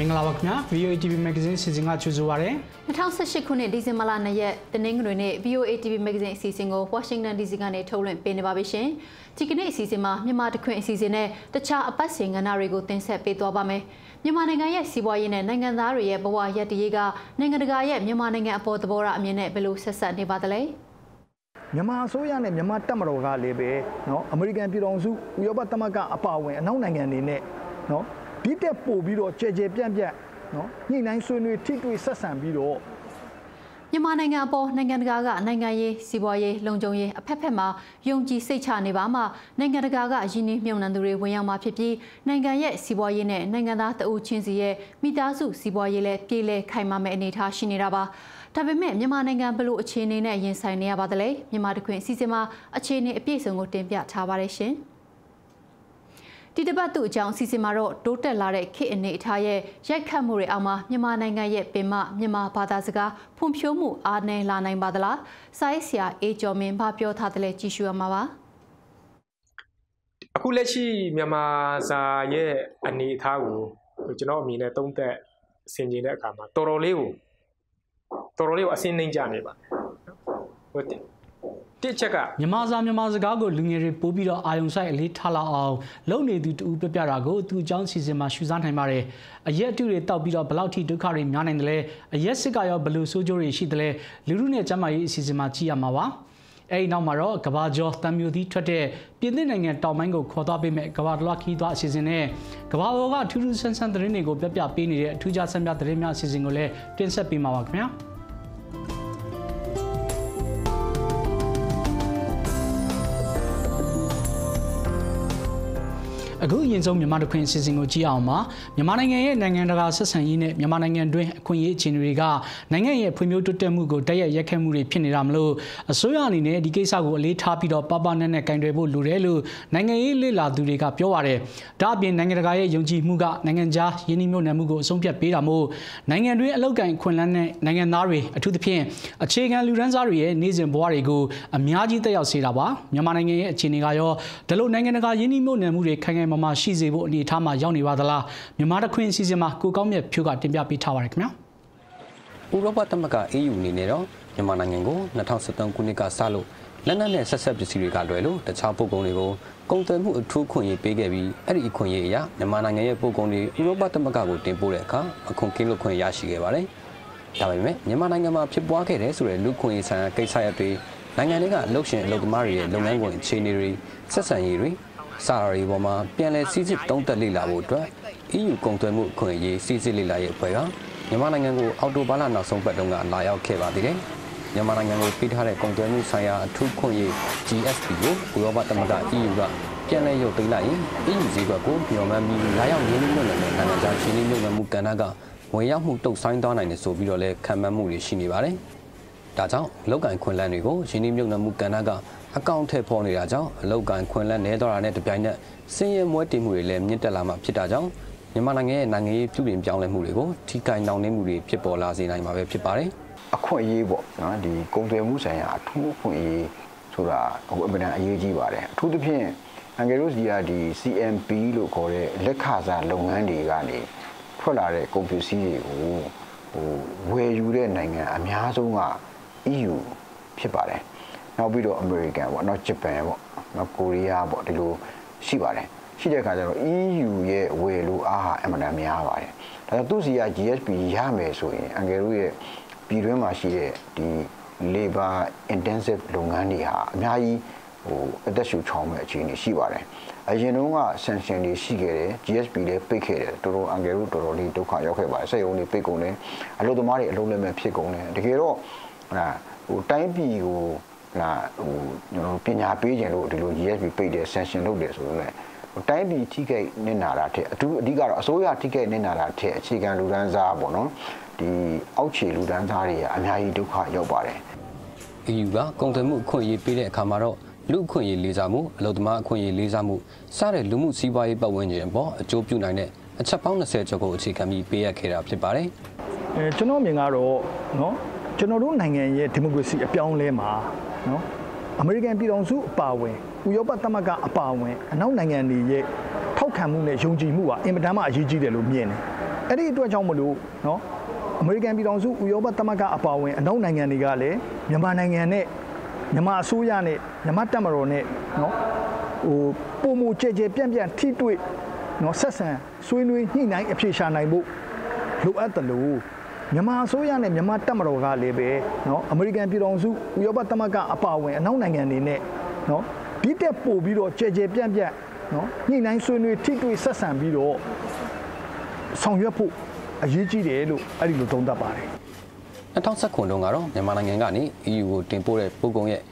မင်္ဂလာပါခင်ဗျာ VOA TV Magazine စီစဉ်ကကြိုဆိုပါရစေ 2018ခုနှစ်ဒီဇင်ဘာလ2ရက်တနင်္ဂနွေနေ့ VOA TV Magazine အစီအစဉ်ကို Washington DC ကနေထုတ်လွှင့်ပေးနေပါပြီရှင်ဒီကနေ့အစီအစဉ်မှာမြန်မာတခွင်အစီအစဉ်နဲ့တခြားအပတ်စဉ်ကဏ္ဍတွေကိုတင်ဆက်ပေးသွားပါမယ်မြန်မာနိုင်ငံရဲ့စီးပွားရေးနဲ့နိုင်ငံသားတွေရဲ့ဘဝရပ်တည်ရေးကနိုင်ငံတကာရဲ့မြန်မာနိုင်ငံအပေါ်သဘောထားအမြင်နဲ့ဘယ်လိုဆက်ဆက်နေပါသလဲမြန်မာအစိုးရနဲ့မြန်မာတပ်မတော်ကလည်းပဲเนาะအမေရိကန်ပြည်ထောင်စုဥရောပသမဂ္ဂအပါအဝင်အနောက်နိုင်ငံတွေနဲ့เนาะဒီတက်ပို့ပြီးတော့ကြဲကြဲပြန့်ပြန့်เนาะညှိနှိုင်းဆွေးနွေးထိတွေ့ဆက်ဆံပြီးတော့မြန်မာနိုင်ငံအပေါ်နိုင်ငံတကာကနိုင်ငံရေးစီးပွားရေးလုံခြုံရေးအဖက်ဖက်မှာယုံကြည်စိတ်ချနေပါမှနိုင်ငံတကာကယင်းနှမြုံနှံသူတွေဝင်ရောက်မှာဖြစ်ပြီးနိုင်ငံရဲ့စီးပွားရေးနဲ့နိုင်ငံသားတအုပ်ချင်းစီရဲ့မိသားစုစီးပွားရေးလည်းပြည်လဲခိုင်မာမဲ့အနေအထားရှိနေတာပါဒါပေမဲ့မြန်မာနိုင်ငံဘလို့အခြေအနေနဲ့ရင်ဆိုင်နေရပါသလဲမြန်မာတခွင်အစီအစဉ်မှာအခြေအနေအပြည့်အစုံကိုတင်ပြထားပါတယ်ရှင်ဒီတပတ်သူအကြောင်းအစီအစဉ်မှာတော့တိုးတက်လာတဲ့ခေတ်အနေအထားရဲ့ရိုက်ခတ်မှုတွေအောက်မှာမြန်မာနိုင်ငံရဲ့ပင်မမြန်မာဘာသာစကားဖွံ့ဖြိုးမှုအားနည်းလာနိုင်ပါသလားစာရေးဆရာအေးကျော်မင်းဘာပြောထားတယ်လဲကြည့်ရှုရမှာပါအခုလက်ရှိမြန်မာစာရဲ့အနေအထားကိုကျွန်တော်အမြင်နဲ့သုံးသပ်ဆင်ခြင်တဲ့အခါမှာတော်တော်လေးကိုအဆင်နှိမ့်ကြနေပါဟုတ်တယ်တစ်ချက်ကမြန်မာစကားကိုလူငယ်တွေပို့ပြီးတော့အာယုံဆိုင်အလေးထားလောက်အောင်လုပ်နေသူတူပြတာကိုသူအကြောင်းစီစဉ်မှာရှုစားနိုင်ပါတယ်အရက်အတူတွေတောက်ပြီးတော့ဘလောက်ထိဒုက္ခတွေများနိုင်တယ်လဲအရက်စစ်ကရောဘလို့ဆိုးကျိုးတွေရှိတယ်လဲလူလူနဲ့ကျမကြီးအစီအစဉ်မှာကြည့်ရမှာပါအဲဒီနောက်မှာတော့ကဘာကျော်တမ်မျိုးသီးထွက်တဲ့ပြင်သစ်နိုင်ငံတောင်ပိုင်းကိုခေါ်သွားပေးမဲ့ကဘာတလွှားခီးသွားအစီအစဉ်နဲ့ကဘာပေါ်ကထူးထူးဆန်းဆန်းသတင်းတွေကိုပြပေးနေတဲ့အထူးခြားဆန်းပြသတင်းများအစီအစဉ်ကိုလည်းတင်ဆက်ပေးမှာပါခင်ဗျာအခုအရင်ဆုံးမြန်မာတခွင်အစီအစဉ်ကိုကြည့်အောင်ပါမြန်မာနိုင်ငံရဲ့နိုင်ငံတကာဆက်ဆံရေးနဲ့မြန်မာနိုင်ငံတွင်းအခွင့်အရေးအခြေအနေတွေကနိုင်ငံရဲ့ဖွံ့ဖြိုးတိုးတက်မှုကိုတိုက်ရိုက်ရက်ခတ်မှုတွေဖြစ်နေတာမလို့အစိုးရအနေနဲ့ဒီကိစ္စကိုအလေးထားပြီးတော့ပနဲ့ကင်တွယ်ဖို့လိုတယ်လို့နိုင်ငံရေးလေ့လာသူတွေကပြောပါတယ်ဒါအပြင်နိုင်ငံတကာရဲ့ယုံကြည်မှုကနိုင်ငံခြားယင်းနှိမ့်နှံမှုကိုအဆုံးဖြတ်ပေးတာမို့နိုင်ငံတွင်းအလောက်ကန်ခွင့်လန်းတဲ့နိုင်ငံသားတွေအထူးသဖြင့်အခြေခံလူတန်းစားတွေရဲ့နေ့စဉ်ဘဝတွေကိုအများကြီးသက်ရောက်စေတာပါမြန်မာနိုင်ငံရဲ့အခြေအနေကရောဒီလိုနိုင်ငံတကာယင်းနှိမ့်မှုတွေခိုင်မရှိစေဖို့အနေအထားမှာရောက်နေပါသလားမြန်မာတခွင်အစီအစဉ်မှာကိုကောင်းမြတ်ဖြိုးကတင်ပြပေးထားပါတယ်ခင်ဗျာဥရောပသမဂ္ဂ EU အနေနဲ့တော့မြန်မာနိုင်ငံကို2013ခုနှစ်ကစလို့လက်နက်နဲ့ဆက်ဆက်ပစ္စည်းတွေကလွယ်လို့တခြားပုဂ္ဂိုလ်တွေကိုကုန်သွယ်မှုအထူးခွင့်ရေးပေးခဲ့ပြီးအဲ့ဒီအခွင့်ရေးအရမြန်မာနိုင်ငံရဲ့ပုဂ္ဂိုလ်တွေဥရောပသမဂ္ဂကိုတင်ပို့တဲ့အခါအခွန်ကင်းလွတ်ခွင့်ရရှိခဲ့ပါတယ်ဒါပေမဲ့မြန်မာနိုင်ငံမှာဖြစ်ပွားခဲ့တဲ့ဆိုတဲ့လူခွင့်ရေးဆိုင်ရာကိစ္စရပ်တွေနိုင်ငံတွေကအလုပ်ရှင်အလုပ်သမားတွေရဲ့လုပ်ငန်းခွင်အခြေအနေတွေဆက်ဆံရေးတွေစာရီပေါ်မှာပြန်လည်စစ်စစ်တုံးတက်လေ့လာဖို့အတွက် EU ကုန်သွယ်မှုအခွင့်အရေးစစ်စစ်လေ့လာရေးအဖွဲ့ကမြန်မာနိုင်ငံကိုအော်တိုဘာလနောက်ဆုံးပတ်တုန်းကလာရောက်ခဲ့ပါသေးတယ်။မြန်မာနိုင်ငံကိုပေးထားတဲ့ကုန်သွယ်မှုဆိုင်ရာအထူးခွင့်ရေး GSP ကိုဥရောပသမဂ္ဂ EU ကပြန်လည်ရုပ်သိမ်းလိုက်ရင် EU ဈေးကွက်ကိုမျှော်မှန်းပြီးလာရောက်ရင်းနှီးမြှုပ်နှံတဲ့နိုင်ငံခြားရင်းနှီးမြှုပ်နှံမှုကဏ္ဍကဝင်ရောက်မှုတုံ့ဆိုင်းသွားနိုင်တယ်ဆိုပြီးတော့လည်းခံမှန်းမှုတွေရှိနေပါတယ်။ဒါကြောင့်လောက်ကန်ခွင့်လန်းတွေကိုရင်းနှီးမြှုပ်နှံမှုကဏ္ဍကအကောင့်ထည့်ဖော်နေတာကြောင့်အလောက်ကန်ခွင့်လန်းနေတော့တာနဲ့တပြိုင်နက်စင်းရဲမွဲတင်မှုတွေလည်းမြင့်တက်လာမှဖြစ်တာကြောင့်မြန်မာနိုင်ငံရဲ့နိုင်ငံရေးပြုပြင်ပြောင်းလဲမှုတွေကိုထိခိုက်နှောင့်နှေးမှုတွေဖြစ်ပေါ်လာစေနိုင်မှာပဲဖြစ်ပါတယ်အခွင့်အရေးပေါ့နော်ဒီကုန်သွယ်မှုဆိုင်ရာအထူးအခွင့်အရေးဆိုတာဟိုအမှန်တန်အရေးကြီးပါတယ်အထူးသဖြင့်အန်ဂယ်ရိုစီယာဒီ CMP လို့ခေါ်တဲ့လက်ခစားလုပ်ငန်းတွေကနေထွက်လာတဲ့ကုန်ပစ္စည်းတွေကိုဝယ်ယူတဲ့နိုင်ငံအများဆုံးက EU ဖြစ်ပါတယ်နောက်ပြီးတော့အမေရိကန်ပေါ့နောက်ဂျပန်ပေါ့နောက်ကိုရီးယားပေါ့ဒီလိုရှိပါတယ်ရှိတဲ့အခါကျတော့ EU ရဲ့ဝယ်လို့အားဟာအမှန်တန်များပါတယ်ဒါကြောင့်သူစီက GSP ရမယ်ဆိုရင်အန်ဂယ်ရိုရဲ့ပြည်တွင်းမှာရှိတဲ့ဒီ labor intensive လုပ်ငန်းတွေဟာအများကြီးအသက်ရှူချောင်းမဲ့အခြေအနေရှိပါတယ်အရင်တုန်းက sanction တွေရှိခဲ့တယ် GSP လည်းပိတ်ခဲ့တယ်တော်တော်အန်ဂယ်ရိုတော်တော်လေးဒုက္ခရောက်ခဲ့ပါတယ်စက်ရုံတွေပိတ်ကုန်တယ်အလုပ်သမားတွေအလုပ်လက်မဲ့ဖြစ်ကုန်တယ်တကယ်တော့တိုင်းပြည်ကိုကျွန်တော်ပညာပေးခြင်းလို့ဒီလို GSP ပိတ်တယ် sanction လုပ်တယ်ဆိုတော့လည်းတိုင်းပြည်ထိခိုက်နစ်နာတာထက်အဓိကတော့အစိုးရထိခိုက်နစ်နာတာထက်အခြေခံလူတန်းစားပေါ့နော်ဒီအောက်ခြေလူတန်းစားတွေကအများကြီးဒုက္ခရောက်ပါတယ် EU ကကုန်သွယ်မှုအခွင့်အရေးပေးတဲ့အခါမှာတော့လူအခွင့်အရေးလေးစားမှုအလုပ်သမားအခွင့်အရေးလေးစားမှုစတဲ့လူမှုစီးပွားရေးပတ်ဝန်းကျင်အပေါ်အကျိုးပြုနိုင်တဲ့အချက်ပေါင်း20ကျော်ကိုအခြေခံပြီးပေးအပ်ခဲ့တာဖြစ်ပါတယ်ကျွန်တော်မြင်ကတော့နော်ကျွန်တော်တို့နိုင်ငံရဲ့ဒီမိုကရေစီအပြောင်းလဲမှာနော်အမေရိကန်ပြည်ထောင်စုအပါအဝင်ဥရောပသမဂ္ဂအပါအဝင်အနောက်နိုင်ငံတွေရဲ့ထောက်ခံမှုနဲ့ယုံကြည်မှုဟာအင်မတန်မှအရေးကြီးတယ်လို့မြင်တယ်အဲ့ဒီအတွက်ကြောင့်မလို့နော်အမေရိကန်ပြည်ထောင်စုဥရောပသမဂ္ဂအပါအဝင်အနောက်နိုင်ငံတွေကလည်းမြန်မာနိုင်ငံနဲ့မြန်မာအစိုးရနဲ့မြန်မာတပ်မတော်နဲ့နော်ပုံမကြဲကြဲပြန့်ထိတွေ့နော်ဆက်ဆံဆွေးနွေးညှိနှိုင်းအဖြေရှာနိုင်ဖို့လိုအပ်တယ်လို့မြန်မာအစိုးရနဲ့မြန်မာတပ်မတော်ကလည်းပဲနော်အမေရိကန်ပြည်ထောင်စုဥရောပသမဂ္ဂအပါအဝင်အနောက်နိုင်ငံတွေနဲ့နော်ဒီတက်ပို့ပြီးတော့ကြဲကြဲပြန့်နော်ညှိနှိုင်းဆွေးနွေးထိတွေ့ဆက်ဆံပြီးတော့ဆောင်ရွက်ဖို့အရေးကြီးတယ်လို့အဲ့ဒီလိုသုံးသပ်ပါတယ် 2019တုန်းကတော့မြန်မာနိုင်ငံကနေ EU ကိုတင်ပို့တဲ့ပို့ကုန်ရဲ့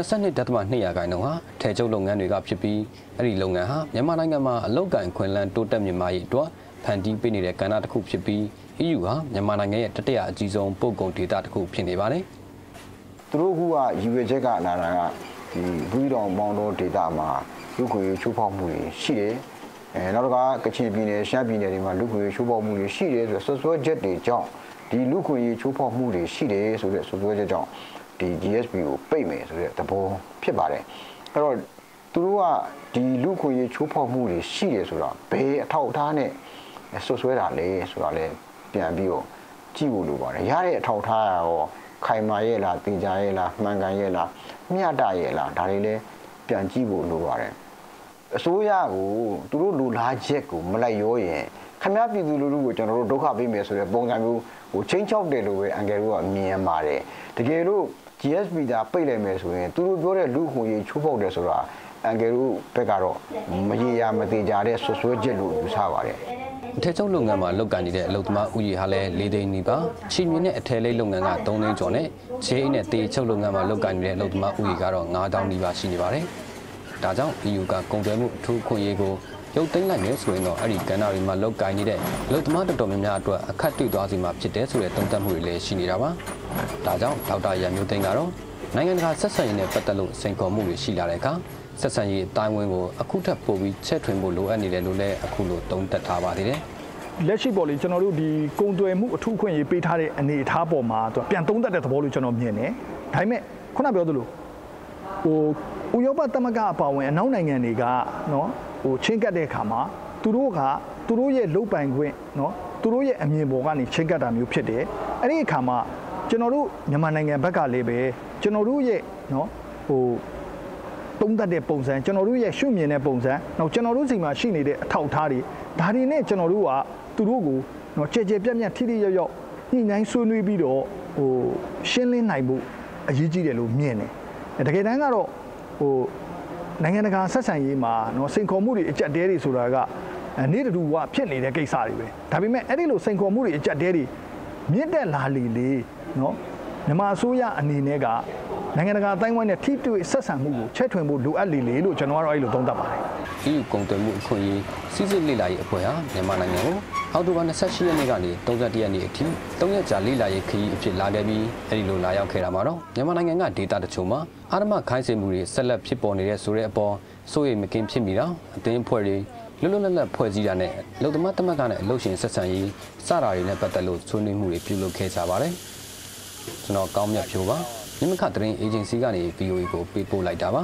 82.2% ဟာထဲချုပ်လုပ်ငန်းတွေကဖြစ်ပြီးအဲ့ဒီလုပ်ငန်းဟာမြန်မာနိုင်ငံမှာအလုပ်ကိုင်ခွင့်လန်းတိုးတက်မြင့်မားရေးအတွက်ဖန်တီးပေးနေတဲ့ကဏ္ဍတစ်ခုဖြစ်ပြီး EU ဟာမြန်မာနိုင်ငံရဲ့တတိယအကြီးဆုံးပို့ကုန်ဒေသတစ်ခုဖြစ်နေပါတယ်သူတို့ကယူရချက်ကလာတာကဒီဘူးတော်ပေါင်းတော်ဒေသမှာလူခွေချိုးဖောက်မှုတွေရှိတယ်နောက်တစ်ခါကချင်ပြည်နယ်ရှမ်းပြည်နယ်တွေမှာလူခွေချိုးဖောက်မှုတွေရှိတယ်ဆိုတော့ဆွဆွဲချက်တွေကြောင့်ဒီလူခွေချိုးဖောက်မှုတွေရှိတယ်ဆိုတဲ့ဆွဆွဲချက်ကြောင့်ဒီ GSP ကိုပိတ်မယ်ဆိုတဲ့သဘောဖြစ်ပါတယ်အဲ့တော့သူတို့ကဒီလူခွေချိုးဖောက်မှုတွေရှိတယ်ဆိုတော့ဘယ်အထောက်အထားနဲ့ဆွဆွဲတာလဲဆိုတာလဲပြန်ပြီးတော့ကြည့်ဖို့လိုပါတယ်ရတဲ့အထောက်အထားရောခိုင်မာရဲ့လားတင်ကြရဲ့လားမှန်ကန်ရဲ့လားမျှတရဲ့လားဒါတွေလည်းပြန်ကြည့်ဖို့လိုပါတယ်အစိုးရကိုသူတို့လူလားချက်ကိုမလိုက်ရောရင်ခမည်းပြည်သူလူထုကိုကျွန်တော်တို့ဒုက္ခပေးမယ်ဆိုတဲ့ပုံစံမျိုးဟိုချင်းချောက်တယ်လို့ပဲအန်ကယ်တို့ကမြင်ပါတယ်တကယ်လို့ GSP ဒါပိတ်လိုက်မယ်ဆိုရင်သူတို့ပြောတဲ့လူခွင့်ရေးချိုးဖောက်တယ်ဆိုတာအန်ကယ်တို့ဘက်ကတော့မရေရာမသေးကြတဲ့ဆွဆွဲချက်လို့ယူဆပါတယ်အထက်ချုပ်လုပ်ငန်းမှာလုပ်ကိုင်နေတဲ့အလုပ်သမားဦးရေဟာလည်း၄သိန်းနီးပါးချီမြင့်တဲ့အထက်လိပ်လုပ်ငန်းက3သိန်းကျော်နဲ့ဂျေးနဲ့တေချုပ်လုပ်ငန်းမှာလုပ်ကိုင်နေတဲ့အလုပ်သမားဦးရေကတော့9000နီးပါးရှိနေပါတယ်။ဒါကြောင့် EU ကကုန်သွယ်မှုအထူးခွင့်ရေးကိုရုပ်သိမ်းလိုက်မယ်ဆိုရင်တော့အဲ့ဒီကဏ္ဍတွေမှာလုပ်ကိုင်နေတဲ့အလုပ်သမားတော်တော်များများအတွက်အခက်တွေ့သွားစေမှာဖြစ်တယ်ဆိုတဲ့သုံးသပ်မှုတွေလည်းရှိနေတာပါ။ဒါကြောင့်ဒေါက်တာရန်မျိုးသိန်းကတော့နိုင်ငံတကာဆက်ဆံရေးနဲ့ပတ်သက်လို့စိန်ခေါ်မှုတွေရှိလာတဲ့အခါဆက်ဆံရေးအတိုင်းဝန်းကိုအခုထပ်ပို့ပြီးချဲ့ထွင်ဖို့လိုအပ်နေတယ်လို့လည်းအခုလိုသုံးသပ်ထားပါသေးတယ်လက်ရှိပေါ်လေကျွန်တော်တို့ဒီကုန်သွယ်မှုအထူးအခွင့်အရေးပေးထားတဲ့အနေအထားပေါ်မှာသူပြန်သုံးသပ်တဲ့သဘောလို့ကျွန်တော်မြင်တယ်။ဒါပေမဲ့ခုနပြောသလိုဟိုဥရောပသမဂ္ဂအပါအဝင်အနောက်နိုင်ငံတွေကနော်ဟိုချင်းကပ်တဲ့အခါမှာသူတို့ရဲ့လုတ်ပိုင်ခွင့်နော်သူတို့ရဲ့အမြင်ပေါ်ကနေချင်းကပ်တာမျိုးဖြစ်တယ်။အဲ့ဒီအခါမှာကျွန်တော်တို့မြန်မာနိုင်ငံဘက်ကလည်းပဲကျွန်တော်တို့ရဲ့နော်ဟိုသုံးသပ်တဲ့ပုံစံကျွန်တော်တို့ရဲ့ရှုမြင်တဲ့ပုံစံနောက်ကျွန်တော်တို့စီမှာရှိနေတဲ့အထောက်အထားတွေဒါတွေနဲ့ကျွန်တော်တို့ကသူတို့ကိုနော်ကြဲကြဲပြန့်ပြန့်ထိထိရောက်ရောက်ညှိနှိုင်းဆွေးနွေးပြီးတော့ဟိုရှင်းလင်းနိုင်ဖို့အရေးကြီးတယ်လို့မြင်တယ်တကယ်တမ်းကတော့ဟိုနိုင်ငံတကာဆက်ဆံရေးမှာနော်စိန်ခေါ်မှုတွေအကြက်တဲတွေဆိုတာကနေ့တူကဖြစ်နေတဲ့ကိစ္စတွေပဲဒါပေမဲ့အဲ့ဒီလိုစိန်ခေါ်မှုတွေအကြက်တဲတွေမြင့်တက်လာလေနော်မြန်မာအစိုးရအနေနဲ့ကနိုင်ငံတကာအတိုင်းဝိုင်းနဲ့ထိတွေ့ဆက်ဆံမှုကိုချဲ့ထွင်ဖို့လိုအပ်လေလို့ကျွန်တော်ကတော့အဲ့လိုသုံးသပ်ပါတယ်။ EU ကုန်သွယ်မှုအခွင့်အရေးစီစစ်လေ့လာရေးအဖွဲ့ဟာမြန်မာနိုင်ငံကိုအောက်တိုဘာ28ရက်နေ့ကနေ31ရက်နေ့အထိ3ရက်ကြာလေ့လာရေးခရီးအဖြစ်လာခဲ့ပြီးအဲ့ဒီလိုလာရောက်ခဲ့တာမှာတော့မြန်မာနိုင်ငံကဒေသတချို့မှာအာရမခိုင်းစေမှုတွေဆက်လက်ဖြစ်ပေါ်နေတဲ့ဆိုတဲ့အပေါ်စိုးရိမ်မကင်းဖြစ်မိတော့အသင်းအဖွဲ့တွေလွတ်လွတ်လပ်လပ်ဖွဲ့စည်းတာနဲ့အလုပ်သမားသမဂ္ဂနဲ့အလုပ်ရှင်ဆက်ဆံရေးစတာတွေနဲ့ပတ်သက်လို့ဆွေးနွေးမှုတွေပြုလုပ်ခဲ့ကြပါတယ်။ကျွန်တော်ကောင်းမြတ်ဖြိုးပါမြမခသတင်းအေဂျင်စီကနေ VOA ကိုပေးပို့လိုက်တာပါ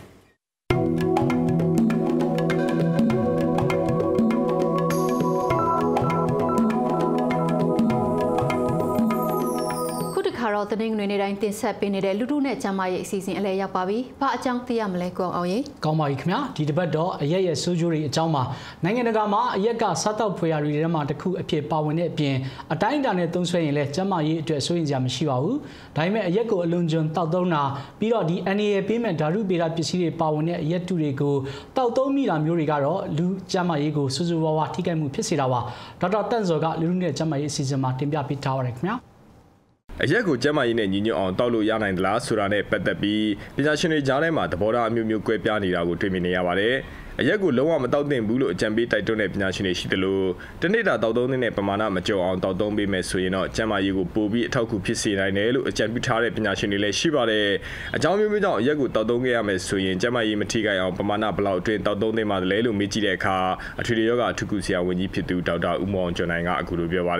တော့တနင်္ဂနွေနေ့တိုင်းတင်ဆက်ပေးနေတဲ့လူထုနဲ့ကျမ်းမာရေးအစီအစဉ်အလဲရောက်ပါပြီ။ဘာအကြောင်းသိရမလဲကိုအောင်ရေ။ကောင်းပါပြီခင်ဗျာ။ဒီတစ်ပတ်တော့အရက်ရဲ့ဆိုးကျိုးတွေအကြောင်းမှာနိုင်ငံတကာမှာအရက်ကစားတောက်ဖွယ်ရာတွေထဲမှာတစ်ခုအဖြစ်ပါဝင်တဲ့အပြင်အတိုင်းအတာနဲ့သုံးဆွဲရင်လည်းကျမ်းမာရေးအတွက်စိုးရိမ်စရာမရှိပါဘူး။ဒါပေမဲ့အရက်ကိုအလွန်ကျွံတောက်သုံးတာပြီးတော့ဒီ NAA ပေးမဲ့ဓာတုဗေဒပစ္စည်းတွေပါဝင်တဲ့အရက်တုတွေကိုတောက်သုံးမိတာမျိုးတွေကတော့လူကျမ်းမာရေးကိုစိုးစိုးဝါးဝါထိခိုက်မှုဖြစ်စေတာပါ။ဒေါက်တာတန့်စော်ကလူထုနဲ့ကျမ်းမာရေးအစီအစဉ်မှာတင်ပြပေးထားပါတယ်ခင်ဗျာ။အရက်ကိုကျန်းမာရေးနဲ့ညီညွတ်အောင်တောက်လို့ရနိုင်သလားဆိုတာနဲ့ပတ်သက်ပြီးပညာရှင်တွေကြားထဲမှာသဘောထားအမျိုးမျိုးကွဲပြားနေတာကိုတွေ့မြင်နေရပါတယ်။အရက်ကိုလုံးဝမတောက်သင့်ဘူးလို့အကြံပေးတိုက်တွန်းတဲ့ပညာရှင်တွေရှိတယ်လို့တနေ့တာတောက်သုံးတဲ့ပမာဏမကျော်အောင်တောက်သုံးပေးမယ်ဆိုရင်တော့ကျန်းမာရေးကိုပိုပြီးအထောက်အကူဖြစ်စေနိုင်တယ်လို့အကြံပြုထားတဲ့ပညာရှင်တွေလည်းရှိပါတယ်။အကြောင်းမျိုးမျိုးကြောင့်အရက်ကိုတောက်သုံးခဲ့ရမယ်ဆိုရင်ကျန်းမာရေးမထိခိုက်အောင်ပမာဏဘယ်လောက်အတွင်းတောက်သုံးသင့်ပါလဲလို့မေးကြည့်တဲ့အခါအထွေထွေယောဂအထူးကုဆရာဝန်ကြီးဖြစ်သူဒေါက်တာဦးမောင်ကျော်နိုင်ကအခုလိုပြောပါတယ်။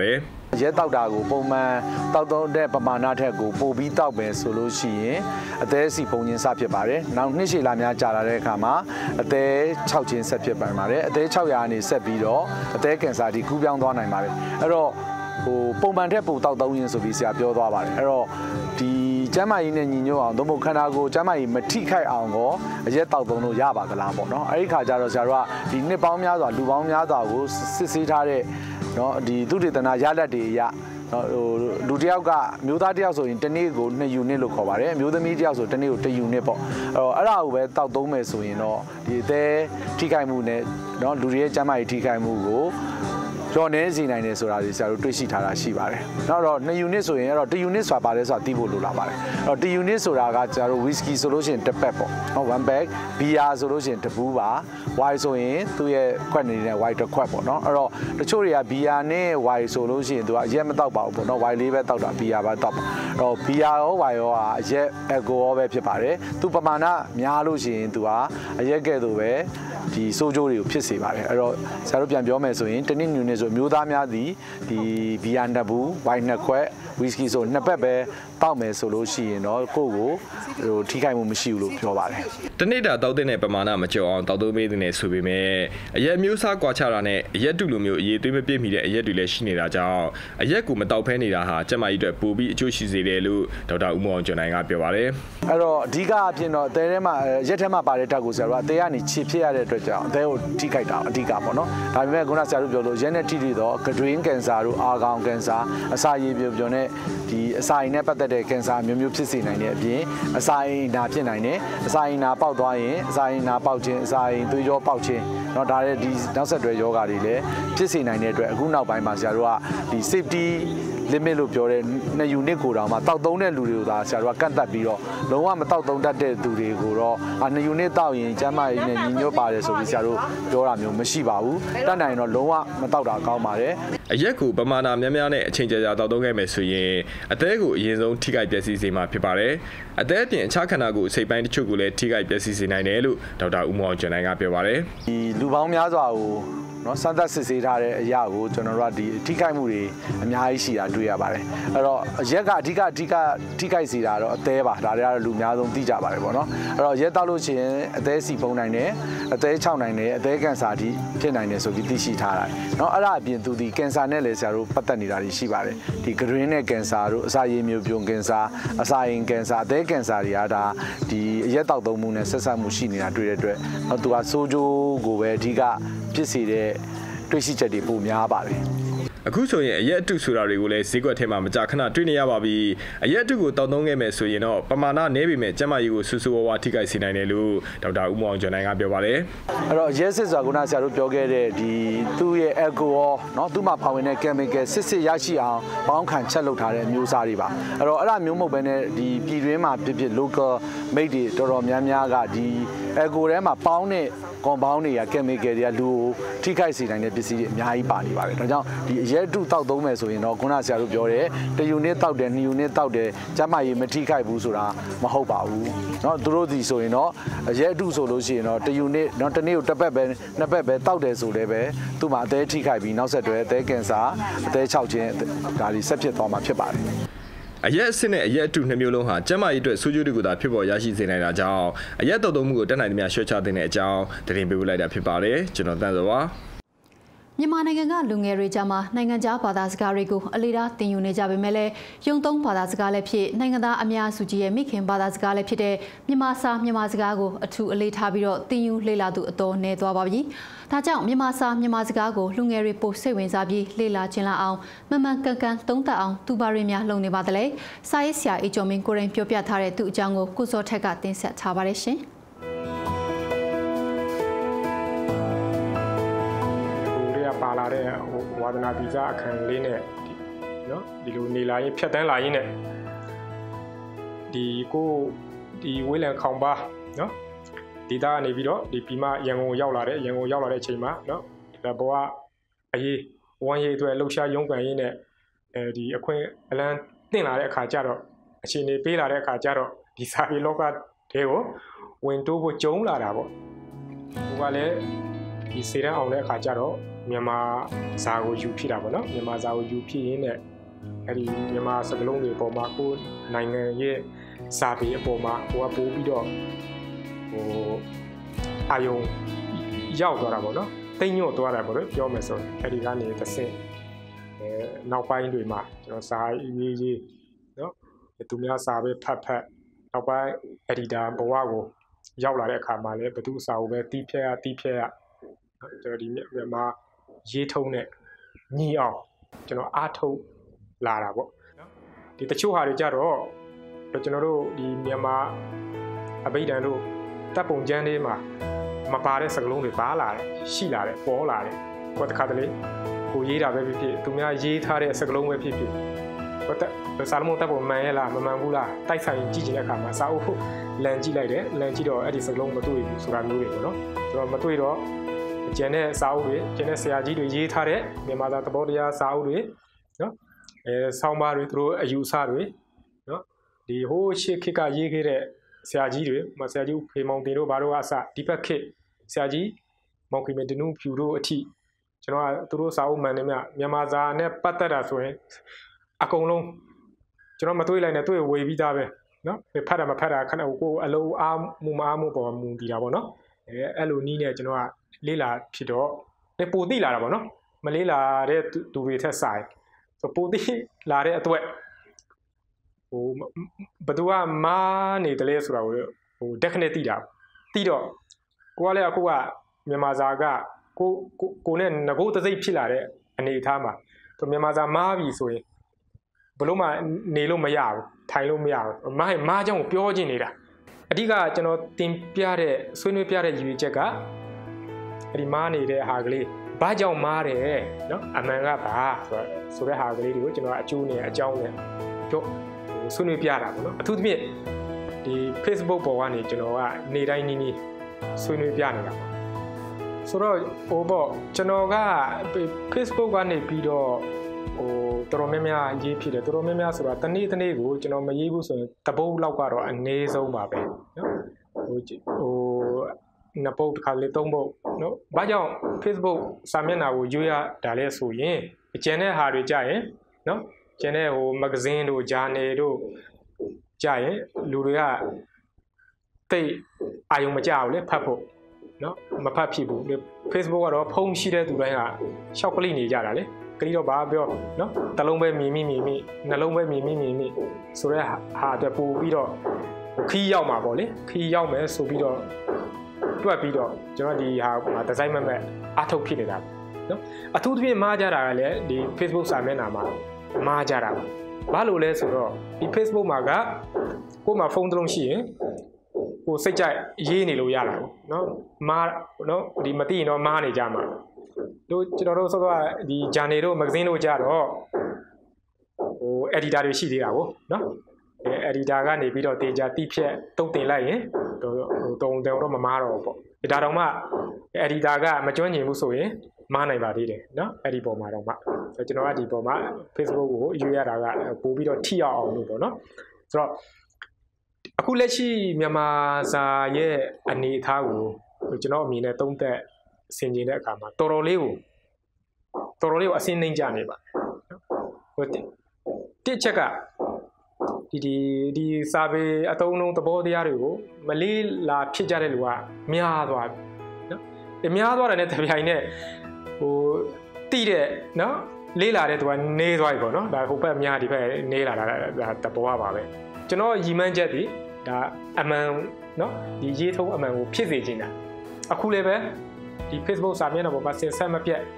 ရဲတောက်တာကိုပုံမှန်တောက်သုံးတဲ့ပမာဏထက်ကိုပိုပြီးတောက်ပဲဆိုလို့ရှိရင်အသေးစီပုံချင်းစဖြစ်ပါတယ်နောက်နှစ်ရှည်လာများကြာလာတဲ့အခါမှာအသေး6ချင်းဆက်ဖြစ်ပါတယ်အသေး600ကနေဆက်ပြီးတော့အသေးကင်ဆာဒီကူးပြောင်းသွားနိုင်ပါတယ်အဲ့တော့ပုံမှန်ထက်ပိုတောက်သုံးရင်ဆိုပြီးဆရာပြောသွားပါတယ်အဲ့တော့ဒီကျန်းမာရေးနဲ့ညီညွတ်အောင်သို့မဟုတ်ခန္ဓာကိုယ်ကျန်းမာရေးမထိခိုက်အောင်ကောအရက်တောက်သုံးလို့ရပါကလားပေါ့နော်အဲ့ဒီခါကျတော့ဆရာတို့ကဒီနှစ်ပေါင်းများစွာလူပေါင်းများစွာကိုစစ်ဆေးထားတဲ့နော်ဒီသုတေသနရလဒ်တွေအရလူတယောက်ကမျိုးသားတယောက်ဆိုရင်တစ်နေ့ကို2 unit လို့ခေါ်ပါတယ်မျိုးသမီးတယောက်ဆိုတစ်နေ့ကို1 unit ပေါ့အဲ့ဒါကိုပဲတောက်သုံးမယ်ဆိုရင်တော့ဒီအသေးထိခိုက်မှုနဲ့နော်လူတွေရဲ့ကျန်းမာရေးထိခိုက်မှုကိုကျော်နေစီနိုင်တယ်ဆိုတာတွေဆရာတို့တွေ့ရှိထားတာရှိပါတယ်။နောက်တော့2 unit ဆိုရင်အဲ့တော့1 unit ဆိုတာပါတယ်ဆိုတာသိဖို့လိုလာပါတယ်။အဲ့တော့1 unit ဆိုတာကဆရာတို့ whisky ဆိုလို့ရှိရင်တစ်ပက်ပေါ့။နော် 1 bag beer ဆိုလို့ရှိရင်တစ်ဘူးပါ။ wine ဆိုရင်သူ့ရဲ့ခွက်နေတဲ့ wine တစ်ခွက်ပေါ့နော်။အဲ့တော့တချို့တွေက beer နဲ့ wine ဆိုလို့ရှိရင်သူကအရက်မတောက်ပါဘူးပေါ့နော်။ wine လေးပဲတောက်တာ beer ပဲတောက်ပါ။အဲ့တော့ beer ရော wine ရောကအရက် alcohol ပဲဖြစ်ပါတယ်။သူပမာဏများလို့ရှိရင်သူကအရက်ကဲ့သို့ပဲဒီစိုးကျိုးတွေကိုဖြစ်စေပါတယ်အဲ့တော့ဆရာတို့ပြန်ပြောမယ်ဆိုရင်တနည်းညွန်းနေဆိုမျိုးသားများသည်ဒီဘီယာနှစ်ဘူးဝိုင်နှစ်ခွက်ဝီစကီဆိုနှစ်ပတ်ပဲတောက်မယ်ဆိုလို့ရှိရင်တော့ကိုယ့်ကိုထိခိုက်မှုမရှိဘူးလို့ပြောပါတယ်တနေ့တာတောက်တဲ့ပမာဏမကျော်အောင်တောက်သုံးပေးတဲ့ဆိုပေမဲ့အရက်မျိုးစားကွာခြားတာနဲ့အရက်တူလိုမျိုးအရေးသွေးမပြည့်မီတဲ့အရက်တွေလည်းရှိနေတာကြောင့်အရက်ကိုမတောက်ဖဲနေတာဟာကျန်းမာရေးအတွက်ပိုပြီးအကျိုးရှိစေတယ်လို့ဒေါက်တာဦးမောင်ကျော်နိုင်ကပြောပါတယ်အဲ့တော့အဓိကအဖြစ်တော့အသေးထဲမှာရက်ထဲမှာပါတဲ့ဓာတ်ကိုဆရာတို့အသေးကနေခြေဖြစ်ရတဲ့အတွက်ကြောင့်အသေးကိုထိခိုက်တာအဓိကပေါ့နော်ဒါပေမဲ့ခုနဆရာတို့ပြောလို့ရက်နဲ့ထိထိတော့ဂဒွင်းကင်ဆာတို့အာခေါင်ကင်ဆာအစာရည်ပြောနဲ့ဒီအစာရည်နဲ့ပတ်သက်တဲ့ကင်ဆာမျိုးဖြစ်စေနိုင်တဲ့အပြင်အစာရည်နာဖြစ်နိုင်တယ်အစာရည်နာပေါက်သွားရင်အစာရည်နာပေါက်ခြင်းအစာရည်သွေးကြောပေါက်ခြင်းเนาะဒါလည်းဒီနောက်ဆက်တွဲယောဂတွေလည်းဖြစ်စေနိုင်တဲ့အတွက်အခုနောက်ပိုင်းမှာဆရာတို့ကဒီ safety limit လို့ပြောတဲ့2 unit ကိုတောင်မှတောက်သုံးတဲ့လူတွေကိုဒါဆရာတို့ကကန့်သတ်ပြီးတော့လုံးဝမတောက်သုံးတတ်တဲ့သူတွေကိုတော့2 unit တောက်ရင်ကျန်းမာရေးနဲ့ညီညွတ်ပါတယ်ဆိုပြီးဆရာတို့ပြောတာမျိုးမရှိပါဘူးတတ်နိုင်တော့လုံးဝမတောက်တာကောင်းပါတယ်အရက်ကိုပမာဏများများနဲ့အချိန်ကြာကြာတောက်သုံးခဲ့မယ်ဆိုရင်အသေးကိုအရင်ဆုံးထိခိုက်ပျက်စီးစေမှာဖြစ်ပါတယ်အသေးအပြင်အခြားခန္ဓာကိုယ်စိတ်ပိုင်းတချို့ကိုလည်းထိခိုက်ပျက်စီးစေနိုင်တယ်လို့ဒေါက်တာဦးမောင်ကျော်နိုင်ကပြောပါတယ်ဒီလူပေါင်းများစွာကိုနော်စမ်းသပ်စစ်ဆေးထားတဲ့အရာကိုကျွန်တော်တို့ကဒီထိခိုက်မှုတွေအများကြီးရှိတာတွေ့ရပါတယ်အဲ့တော့ရက်ကအဓိကထိခိုက်စေတာတော့အသေးပါဒါတွေကတော့လူများဆုံးသိကြပါတယ်ပေါ့နော်အဲ့တော့ရက်တောက်လို့ရှိရင်အသေးစီဖုံးနိုင်တယ်အသေး6နိုင်တယ်အသေးကင်ဆာထိဖြစ်နိုင်တယ်ဆိုပြီးသိရှိထားတာနော်အဲ့ဒါအပြင်သူဒီကင်ဆာနဲ့လည်းဆရာတို့ပတ်သက်နေတာရှိပါတယ်ဒီဂရင်းနဲ့ကင်ဆာတို့အစာရည်မျိုးပြုံကင်ဆာအစာရင်ကင်ဆာအသေးကင်ဆာတွေကဒါဒီရက်တောက်သုံးမှုနဲ့ဆက်ဆက်မှုရှိနေတာတွေ့တဲ့အတွက်တော့သူကဆိုးကျိုးကိုပဲအဓိကဖြစ်စေတဲ့တွေ့ရှိချက်တွေပိုများပါတယ်အခုဆိုရင်အရက်အတုဆိုတာတွေကိုလည်းဈေးကွက်ထဲမှာမကြာခဏတွေ့နေရပါပြီအရက်အတုကိုတောက်သုံးခဲ့မယ်ဆိုရင်တော့ပမာဏနည်းပေမဲ့ကျန်းမာရေးကိုဆူဆူဝါးဝါထိခိုက်စေနိုင်တယ်လို့ဒေါက်တာဦးမောင်ကျော်နိုင်ကပြောပါတယ်အဲ့တော့ရက်စစ်ဆိုတာကဆရာတို့ပြောခဲ့တဲ့ဒီသူ့ရဲ့ alcohol เนาะသူ့မှာပါဝင်တဲ့ chemical စစ်ရရှိအောင်ပေါင်းခံချက်လုပ်ထားတဲ့အမျိုးအစားတွေပါအဲ့တော့အဲ့ဒါမျိုးမဟုတ်ဘဲနဲ့ဒီပြည်တွင်းမှာဖြစ် local made တွေတော်တော်များများကဒီ alcohol ထဲမှာပေါင်းတဲ့compound တွေက chemical တွေကလူကိုထိခိုက်စေနိုင်တဲ့ပစ္စည်းတွေအများကြီးပါနေပါတယ်ဒါကြောင့်ဒီအရက်တုတောက်သုံးမယ်ဆိုရင်တော့ခုနဆရာတို့ပြောတယ်1 unit တောက်တယ်2 unit တောက်တယ်ကျန်းမာရေးမထိခိုက်ဘူးဆိုတာမဟုတ်ပါဘူးเนาะသူတို့ဒီဆိုရင်တော့အရက်တုဆိုလို့ရှိရင်တော့1 unit เนาะတစ်နေ့ကိုတစ်ပတ်ပဲနှစ်ပတ်ပဲတောက်တယ်ဆိုလည်းပဲသူ့မှာအသေးထိခိုက်ပြီးနောက်ဆက်တွဲအသေးကင်ဆာအသေး6ခြင်းဒါတွေဆက်ဖြစ်သွားမှာဖြစ်ပါတယ်အရက်အစစ်နဲ့အရက်အတုနှစ်မျိုးလုံးဟာကျန်းမာရေးအတွက်ဆိုးကျိုးတွေကိုသာဖြစ်ပေါ်ရရှိစေနိုင်တာကြောင့်အရက်တောက်သုံးမှုကိုတက်နိုင်သမျှလျှော့ချသင့်တဲ့အကြောင်းတင်ပြပေးလိုက်တာဖြစ်ပါတယ်ကျွန်တော်တန်းစောပါမြန်မာနိုင်ငံကလူငယ်တွေကြားမှာနိုင်ငံခြားဘာသာစကားတွေကိုအလေးထားသင်ယူနေကြပေမဲ့လည်းရုံသုံးဘာသာစကားလည်းဖြစ်နိုင်ငံသားအများစုကြီးရဲ့မိခင်ဘာသာစကားလည်းဖြစ်တဲ့မြန်မာစာမြန်မာစကားကိုအထူးအလေးထားပြီးတော့သင်ယူလေ့လာသူအတော်နည်းသွားပါပြီ။ဒါကြောင့်မြန်မာစာမြန်မာစကားကိုလူငယ်တွေပိုစိတ်ဝင်စားပြီးလေ့လာကျင့်လာအောင်မှန်မှန်ကန်ကန်သုံးသပ်အောင်သူဘာတွေများလုပ်နေပါသလဲ။စာရေးဆရာအေးကျော်မင်းကိုရင်ပြောပြထားတဲ့သူအကြောင်းကိုကုစောထက်ကတင်ဆက်ထားပါတယ်ရှင်။ပါလာတဲ့ဝါသနာဗီဇအခန်းလေးနဲ့နော်ဒီလိုနေလာရင်ဖြတ်တန်းလာရင်နဲ့ဒီဝေးလံခေါင်ပါနော်ဒေတာကနေပြီးတော့ဒီပြီးမှရန်ကုန်ရောက်လာတဲ့အချိန်မှာနော်ဒါဘောကအရေးဝမ်းရေးအတွက်လှုပ်ရှားရုန်းကန်ရင်းနဲ့ဒီအခွင့်အလန်းတင်လာတဲ့အခါကျတော့အချိန်နေပေးလာတဲ့အခါကျတော့ဒီစာပေလောကတွေကိုဝင်တိုးဖို့ကြုံလာတာပေါ့ဟိုကလည်းဒီစေတန်းအောင်တဲ့အခါကျတော့မြန်မာစာကိုယူဖြစ်တာပေါ့နော်မြန်မာစာကိုယူဖြစ်ရင်းနဲ့အဲ့ဒီမြန်မာစကားလုံးတွေပေါ်မှာကိုနိုင်ငံရဲ့စာပေအပေါ်မှာဟိုကပို့ပြီးတော့ဟိုအာယုံရောက်သွားတာပေါ့နော်တိတ်ညွတ်သွားတာပေါ့လေပြောမယ်ဆိုရင်အဲ့ဒီကနေတစ်ဆင့်နောက်ပိုင်းတွေမှာကျွန်တော်စာရေးနော်သူများစာပဲဖတ်နောက်ပိုင်း editor ဘဝကိုရောက်လာတဲ့အခါမှာလည်းဘသူစာကိုပဲတီးဖြတ်ရကျွန်တော်ဒီမြန်မာရေးထုံးနဲ့ညီအောင်ကျွန်တော်အားထုတ်လာတာပေါ့နော်ဒီတချို့ဟာတွေကြတော့ကျွန်တော်တို့ဒီမြန်မာအဘိဓမ္မာတို့တပ်ပုံကျမ်းလေးမှာမပါတဲ့စကားလုံးတွေပါလာတယ်ရှိလာတယ်ပေါ်လာတယ်ကိုယ်တခါတလေကိုရေးတာပဲဖြစ်ဖြစ်သူများရေးထားတဲ့စကားလုံးပဲဖြစ်ဖြစ်စာလုံးတပ်ပုံမှန်ရဲ့လားမမှန်ဘူးလားတိုက်ဆိုင်ကြည့်ကြည့်တဲ့အခါမှာစာအုပ်လန်ကြည့်လိုက်တယ်လန်ကြည့်တော့အဲ့ဒီစကားလုံးမတွေ့ဘူးဆိုတာမျိုးတွေပေါ့နော်ဆိုတော့မတွေ့တော့ကျန်တဲ့စာအုပ်တွေကျန်တဲ့ဆရာကြီးတွေရေးထားတဲ့မြန်မာစာသဘောတရားစာအုပ်တွေနော်ဆောင်းပါးတွေသူတို့အယူအဆတွေနော်ဒီဟိုးရှေ့ခေတ်ကရေးခဲ့တဲ့ဆရာကြီးတွေဆရာကြီးဖေမောင်တင်တို့ဘာတို့ကအစဒီဘက်ခေတ်ဆရာကြီးမောင်ခင်မတနုဖြူတို့အထိကျွန်တော်ကသူတို့စာအုပ်မှန်တယ်မြန်မာစာနဲ့ပတ်သက်တာဆိုရင်အကုန်လုံးကျွန်တော်မတွေ့လိုက်နဲ့တွေ့ဝေပြီးသားပဲနော်ဖတ်တာမဖတ်တာခဏကိုအလုံးအားမှုမအားမှုပေါ်မူတည်တာပေါ့နော်အဲ့လိုနီးနဲ့ကျွန်တော်ကလေးလာဖြစ်တော့ပိုသိလာတာပေါ့နော်မလေးလာတဲ့သူတွေထက်ဆိုင်ဆိုပိုသိလာတဲ့အတွက်ဟိုဘသူကမားနေတယ်လေဆိုတာကိုဟို definite သိတာသိတော့ကိုကလည်းအခုကမြန်မာစာကကိုနဲ့ငကိုတစိမ့်ဖြစ်လာတဲ့အနေအထားမှာသူမြန်မာစာမားပြီဆိုရင်ဘလို့မှနေလို့မရဘူးထိုင်လို့မရဘူးမားကြောင့်ကိုပြောချင်နေတာအဓိကကျွန်တော်တင်ပြတဲ့ဆွေးနွေးပြတဲ့ရည်ရွယ်ချက်ကအဲ့ဒီမားနေတဲ့ဟာကလေးဘာကြောင့်မားတယ်နော်အမှန်ကဘာဆိုတဲ့ဟာကလေးတွေကိုကျွန်တော်အကျိုးနဲ့အကြောင်းနဲ့ပြောဆွေးနွေးပြတာပေါ့နော်အထူးသဖြင့်ဒီ Facebook ပေါ်ကနေကျွန်တော်ကနေတိုင်းနီးဆွေးနွေးပြနေတာပေါ့ဆိုတော့ဟိုပေါ့ကျွန်တော်က Facebook ကနေပြီးတော့ဟိုတော်တော်များများရေးဖြစ်တယ်တော်တော်များများဆိုတာတနေ့ကိုကျွန်တော်မရေးဘူးဆိုရင်တပုတ်လောက်ကတော့အနည်းဆုံးပါပဲနော်ဟိုနှစ်ပုတ်တစ်ခါလေသုံးပုတ်နော်ဘာကြောင့် Facebook စာမျက်နှာကိုရွေးရတာလဲဆိုရင်ကျန်တဲ့ဟာတွေကြရင်နော်ကျန်တဲ့ဟိုမဂ္ဂဇင်းတို့ဂျာနယ်တို့ကြရင်လူတွေကတိတ်အာရုံမကျဘူးလေဖတ်ဖို့နော်မဖတ်ဖြစ်ဘူး Facebook ကတော့ဖုန်းရှိတဲ့သူတိုင်းကရှောက်ကလိနေကြတာလေကလိတော့ဘာပြောနော်တလုံးပဲမြင်မိနှလုံးပဲမြင်မိဆိုတော့ဟာအတွက်ပို့ပြီးတော့ခီးရောက်မှာပေါ့လေခီးရောက်မယ်ဆိုပြီးတော့တွက်ပြီးတော့ကျွန်တော်ဒီဟာဒီဇိုင်းမဲ့အထုတ်ဖြစ်နေတာနော်အထူးသဖြင့်မှားကြတာကလည်းဒီ Facebook စာမျက်နှာမှာမှားကြတာဘာလို့လဲဆိုတော့ဒီ Facebook မှာကကိုယ်မှာဖုန်းတစ်လုံးရှိရင်ကိုစိတ်ကြိုက်ရေးနေလို့ရတာနော်မားနော်ဒီမသိရင်တော့မားနေကြမှာတို့ကျွန်တော်တို့ဆိုတော့ဒီ journal တို့ magazine တို့ကြတော့ဟို editor တွေရှိသေးတာကိုနော်editor ကနေပြီးတော့တင်ကြတိဖြက်တုတ်တင်လိုက်ရင်ဟိုတုံတော့မမားတော့ပေါ့ဒါတော့မှ editor ကမကျွမ်းကျင်ဘူးဆိုရင်မားနိုင်ပါသေးတယ်နော်အဲ့ဒီပုံမှာတော့မှကျွန်တော်ကဒီပုံမှာ Facebook ကိုရွေးရတာကပို့ပြီးတော့ထိရောက်အောင်လို့ပေါ့နော်ဆိုတော့အခုလက်ရှိမြန်မာစာရဲ့အနေအထားကိုကျွန်တော်အမြင်နဲ့သုံးသပ်ဆင်ခြင်တဲ့အခါမှာတော်တော်လေးကိုအစင်းနှိမ့်ကြနေပါဟိုတစ်ချက်ကဒီစာပေအသုံးအနှုန်းသဘောတရားတွေကိုမလေးလာဖြစ်ကြတဲ့လူကများသွားပြီနော်များသွားတယ်နဲ့တပြိုင်နက်ဟိုတိတဲ့နော်လေးလာတဲ့သူကနေသွားပြီပေါ့နော်ဒါဟိုဘက်များဒီဘက်နေလာတာဒါတဘောပါပဲကျွန်တော်ရီမန်းချက်ဒီဒါအမှန်နော်ဒီရေးထုံးအမှန်ကိုဖြစ်စေချင်တာအခုလည်းပဲဒီ Facebook စာမျက်နှာပေါ်မှာစင်ဆက်မပြတ်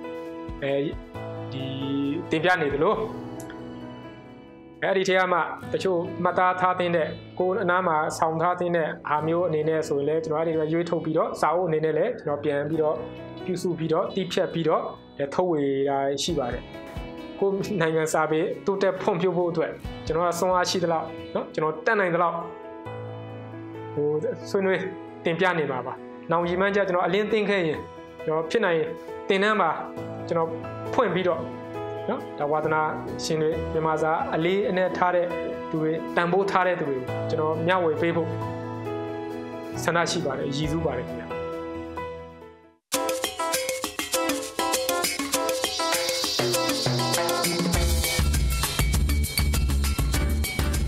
ဒီတင်ပြနေသလိုအဲ့ဒီထဲမှာတချို့မှတ်သားထားတဲ့ကိုအနားမှာဆောင်းထားတဲ့အာမျိုးအနေနဲ့ဆိုရင်လည်းကျွန်တော်အဲ့ဒီရွေးထုတ်ပြီးတော့စာအုပ်အနေနဲ့လည်းကျွန်တော်ပြန်ပြီးတော့ပြုစုပြီးတော့တိဖြတ်ပြီးတော့ထုတ်ဝေတာရှိပါတယ်ကိုနိုင်ငံစာပေတိုးတက်ဖွံ့ဖြိုးဖို့အတွက်ကျွန်တော်ကစွမ်းအားရှိသလောက်เนาะကျွန်တော်တက်နိုင်သလောက်ဟိုဆွေးနွေးတင်ပြနေပါပါနောက်ရီမန်းကြကျွန်တော်အလင်းသိမ်းခဲ့ရင်ကျွန်တော်ဖြစ်နိုင်တင်နှမ်းပါကျွန်တော်ဖွင့်ပြီးတော့เนาะဒါဝါသနာရှင်တွေမြန်မာစာအလေးအနက်ထားတဲ့သူတွေတန်ဖိုးထားတဲ့သူတွေကိုကျွန်တော်မျှဝေပေးဖို့ဆန္ဒရှိပါတယ်ရည်စူးပါတယ်ခင်ဗျာ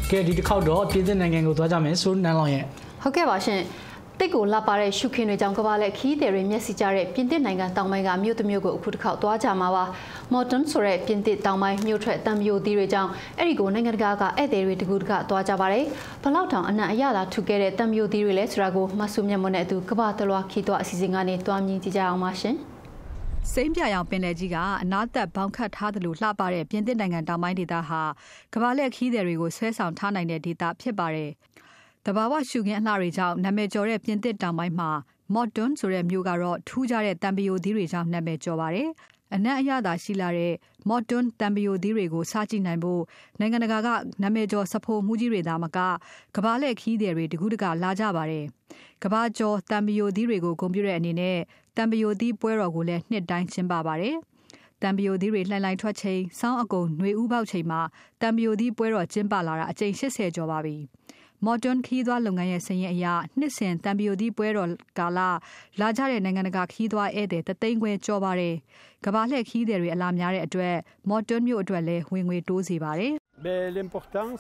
ကဲဒီတစ်ခေါက်တော့ပြည်သစ်နိုင်ငံကိုသွားကြမယ်ဆိုနန်းလောင်ရဲ့ဟုတ်ကဲ့ပါရှင်တိတ်ကိုလာပါတဲ့ရှုခင်းတွေကြောင့်ကဘာလက်ခီးတွေမျက်စိကြတဲ့ပြင်သစ်နိုင်ငံတောင်ပိုင်းကမြို့တစ်မြို့ကိုအခုတစ်ခေါက်သွားကြမှာပါမော်တွန်ဆိုတဲ့ပြင်သစ်တောင်ပိုင်းမြို့ထွက်တံမျိုးသီးတွေကြောင့်အဲ့ဒီကိုနိုင်ငံတကာကဧည့်သည်တွေတကူတကသွားကြပါတယ်ဘလောက်တောင်အနံ့အရသာထူခဲ့တဲ့တံမျိုးသီးတွေလဲဆိုတာကိုမဆုမြတ်မွန်နဲ့အတူကဘာတလွားခီးသွားအစီအစဉ်ကနေတွားမြင်ကြည့်ကြအောင်ပါရှင်စိမ့်ပြရောင်ပင်လယ်ကြီးကအနားသက်ဘောင်ခတ်ထားသလိုလှပတဲ့ပြင်သစ်နိုင်ငံတောင်ပိုင်းဒေသဟာကဘာလက်ခီးသည်တွေကိုဆွဲဆောင်ထားနိုင်တဲ့ဒေသဖြစ်ပါတယ်တဘာဝရှုခင်းအလှတွေကြောင့်နာမည်ကျော်တဲ့ပြင်သစ်တောင်ပိုင်းမှာမော်တွန်ဆိုတဲ့မြို့ကတော့ထူးခြားတဲ့တံပယိုသီးတွေကြောင့်နာမည်ကျော်ပါတယ်။အနံ့အရသာရှိလာတဲ့မော်တွန်တံပယိုသီးတွေကိုစားကြည့်နိုင်ဖို့နိုင်ငံတကာကနာမည်ကျော်စဖိုမှုကြီးတွေသာမကကဘာလက်ခီးသည်တွေတကူးတကလာကြပါတယ်။ကဘာကျော်တံပယိုသီးတွေကိုဂုဏ်ပြုတဲ့အနေနဲ့တံပယိုသီးပွဲတော်ကိုလည်းနှစ်တိုင်းကျင်းပပါတယ်။တံပယိုသီးတွေလှိုင်လှိုင်ထွက်ချိန်စောင်းအကုံຫນွေဥပေါက်ချိန်မှာတံပယိုသီးပွဲတော်ကျင်းပလာတာအကြိမ်80ကျော်ပါပြီ။မော်တွန်ခီးသွားလုပ်ငန်းရဲ့စည်ရင်အရနှစ်စဉ်တံပယိုသီးပွဲတော်ကာလလာကြတဲ့နိုင်ငံတကာခီးသွားဧည့်သည်တသိန်းခွဲကျော်ပါတယ်။ကဘာလှည့်ခီးသည်တွေအလားများတဲ့အတွက်မော်တွန်မြို့အတွက်လည်းဝင်ငွေတိုးစေပါတယ်။ L'importance